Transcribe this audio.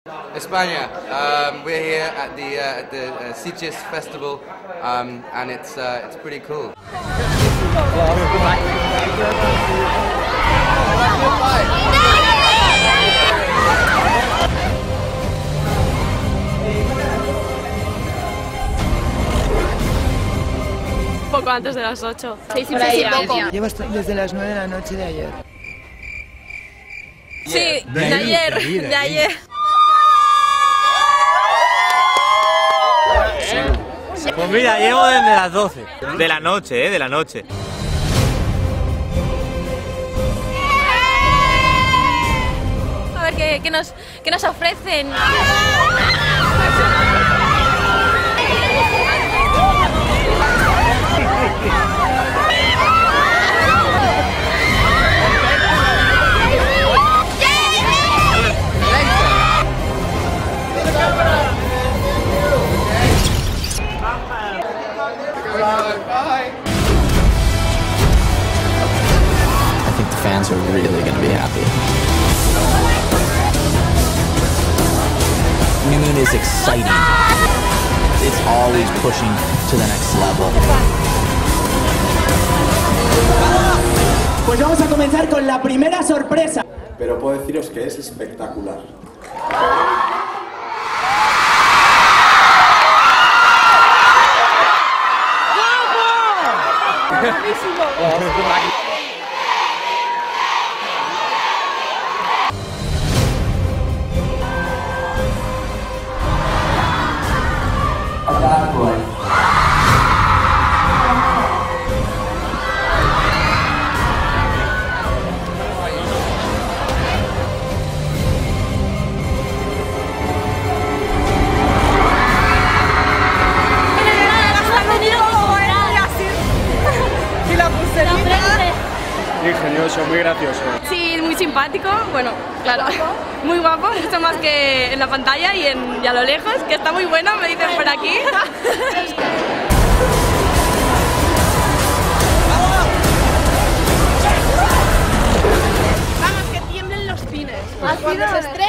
España. We're here at the Sitges Festival, and it's pretty cool. Poco antes de las 8. Sí, poco. Llevo desde las 9 de la noche de ayer. Sí, de ayer. Pues mira, llevo desde las 12 de la noche, de la noche. A ver qué nos ofrecen. I think the fans are really going to be happy. New Moon is exciting. It's always pushing to the next level. Pues vamos a comenzar con la primera sorpresa. Pero puedo deciros que es espectacular. Ingenioso, muy gracioso. Sí, muy simpático, bueno, claro, muy guapo, mucho más que en la pantalla y a lo lejos, que está muy bueno, me dicen por aquí. Vamos, que tiemblen los pines. Cuando se estrena